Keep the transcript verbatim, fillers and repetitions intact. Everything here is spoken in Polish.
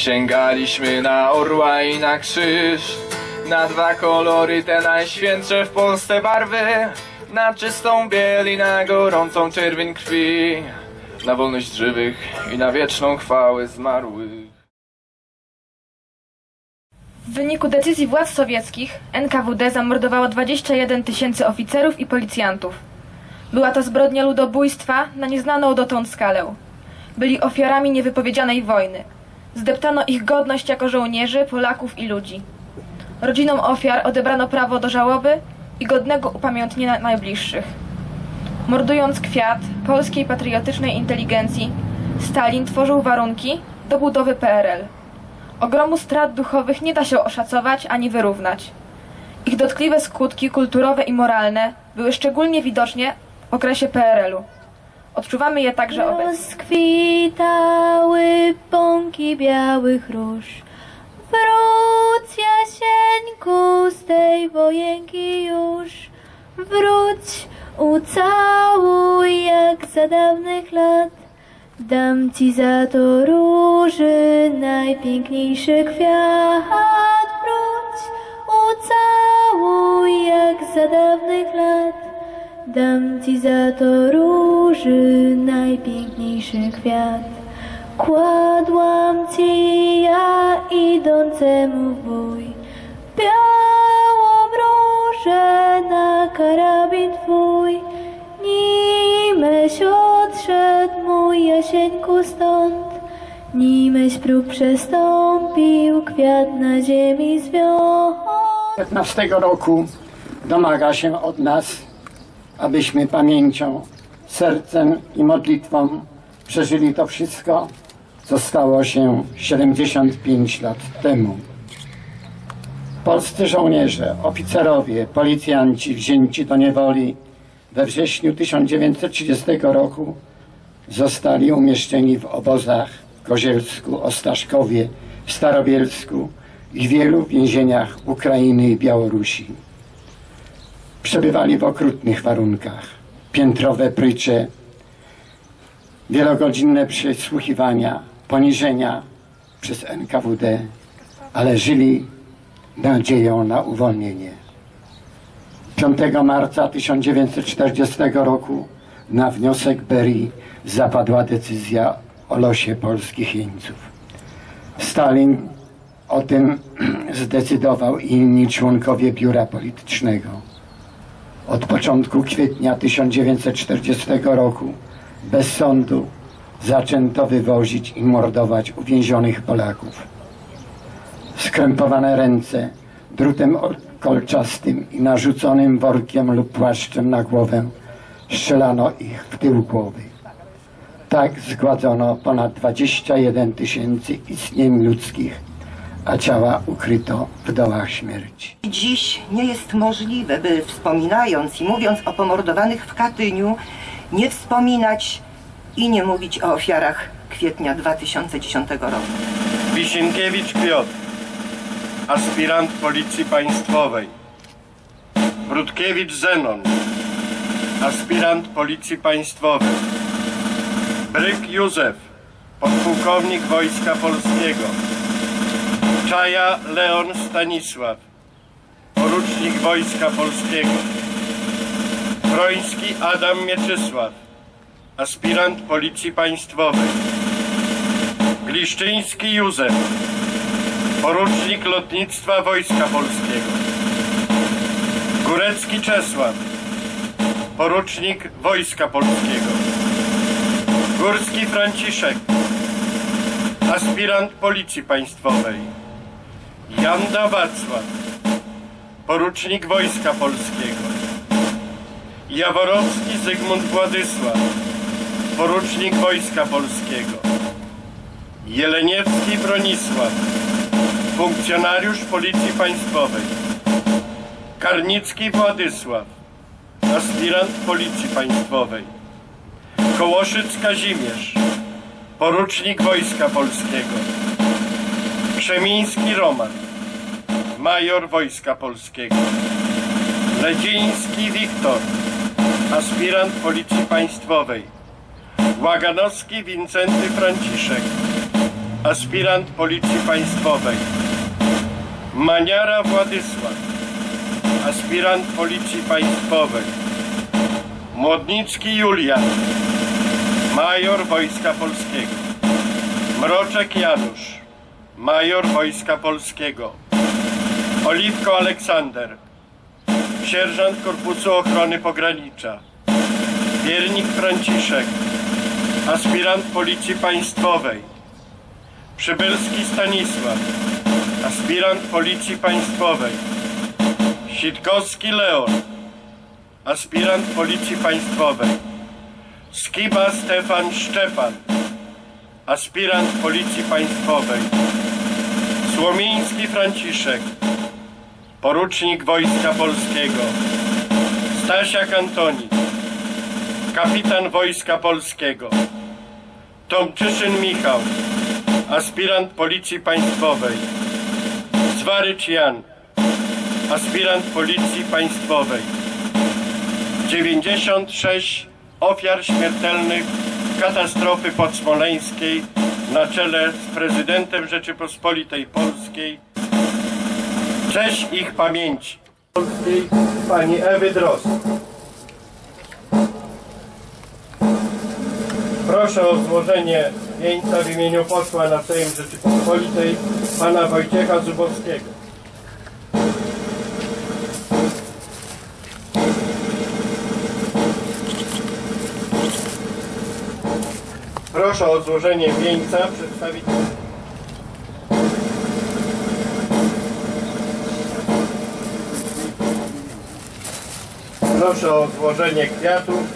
Sięgaliśmy na orła i na krzyż, na dwa kolory, te najświętsze w Polsce barwy, na czystą biel i na gorącą czerwień krwi, na wolność żywych i na wieczną chwałę zmarłych. W wyniku decyzji władz sowieckich N K W D zamordowało dwadzieścia jeden tysięcy oficerów i policjantów. Była to zbrodnia ludobójstwa na nieznaną dotąd skalę. Byli ofiarami niewypowiedzianej wojny. Zdeptano ich godność jako żołnierzy, Polaków i ludzi. Rodzinom ofiar odebrano prawo do żałoby i godnego upamiętnienia najbliższych. Mordując kwiat polskiej patriotycznej inteligencji, Stalin tworzył warunki do budowy P R L. Ogromu strat duchowych nie da się oszacować ani wyrównać. Ich dotkliwe skutki kulturowe i moralne były szczególnie widoczne w okresie P R L u. Odczuwamy je także obecnie. Rozkwitały pąki białych róż. Wróć, Jasieńku, z tej wojenki już. Wróć, ucałuj jak za dawnych lat. Dam ci za to róży najpiękniejszy kwiat. Wróć, ucałuj jak za dawnych lat. Dam ci za to róży najpiękniejszy kwiat. Kładłam ci ja idącemu w bój białą różę na karabin twój. Nimeś odszedł mój Jasieńku stąd, nimeś prób przestąpił, kwiat na ziemi zwiął. piętnastego roku domaga się od nas, abyśmy pamięcią, sercem i modlitwą przeżyli to wszystko, co stało się siedemdziesiąt pięć lat temu. Polscy żołnierze, oficerowie, policjanci wzięci do niewoli we wrześniu tysiąc dziewięćset trzydziestego roku zostali umieszczeni w obozach w Kozielsku, Ostaszkowie, w Starobielsku i w wielu więzieniach Ukrainy i Białorusi. Przebywali w okrutnych warunkach. Piętrowe prycze, wielogodzinne przesłuchiwania, poniżenia przez N K W D, ale żyli nadzieją na uwolnienie. piątego marca tysiąc dziewięćset czterdziestego roku na wniosek Berii zapadła decyzja o losie polskich jeńców. Stalin o tym zdecydował i inni członkowie biura politycznego. Od początku kwietnia tysiąc dziewięćset czterdziestego roku bez sądu zaczęto wywozić i mordować uwięzionych Polaków. Skrępowane ręce drutem kolczastym i narzuconym workiem lub płaszczem na głowę strzelano ich w tył głowy. Tak zgładzono ponad dwadzieścia jeden tysięcy istnień ludzkich, a ciała ukryto w dołach śmierci. Dziś nie jest możliwe, by wspominając i mówiąc o pomordowanych w Katyniu, nie wspominać i nie mówić o ofiarach kwietnia dwa tysiące dziesiątego roku. Wisienkiewicz Piotr, aspirant Policji Państwowej. Brudkiewicz Zenon, aspirant Policji Państwowej. Bryk Józef, podpułkownik Wojska Polskiego. Czaja Leon Stanisław, porucznik Wojska Polskiego. Broński Adam Mieczysław, aspirant Policji Państwowej. Gliszczyński Józef, porucznik Lotnictwa Wojska Polskiego. Górecki Czesław, porucznik Wojska Polskiego. Górski Franciszek, aspirant Policji Państwowej. Janda Wacław, porucznik Wojska Polskiego. Jaworowski Zygmunt Władysław, porucznik Wojska Polskiego. Jeleniewski Bronisław, funkcjonariusz Policji Państwowej. Karnicki Władysław, aspirant Policji Państwowej. Kołoszyc Kazimierz, porucznik Wojska Polskiego. Krzemiński Roman, major Wojska Polskiego. Ledziński Wiktor, aspirant Policji Państwowej. Łaganowski Wincenty Franciszek, aspirant Policji Państwowej. Maniara Władysław, aspirant Policji Państwowej. Młodnicki Julian, major Wojska Polskiego. Mroczek Janusz, major Wojska Polskiego. Oliwko Aleksander, sierżant Korpusu Ochrony Pogranicza. Piernik Franciszek, aspirant Policji Państwowej. Przybylski Stanisław, aspirant Policji Państwowej. Sitkowski Leon, aspirant Policji Państwowej. Skiba Stefan Szczepan, aspirant Policji Państwowej. Słomiński Franciszek, porucznik Wojska Polskiego. Stasiak Antoni, kapitan Wojska Polskiego. Tomczyszyn Michał, aspirant Policji Państwowej. Zwarycz Jan, aspirant Policji Państwowej. dziewięćdziesiąt sześć ofiar śmiertelnych katastrofy podsmoleńskiej na czele z prezydentem Rzeczypospolitej Polskiej. Cześć ich pamięci. Polskiej pani Ewy Drozd. Proszę o złożenie wieńca w imieniu posła na Sejm Rzeczypospolitej pana Wojciecha Zubowskiego. Proszę o złożenie wieńca przedstawić. Proszę o złożenie kwiatów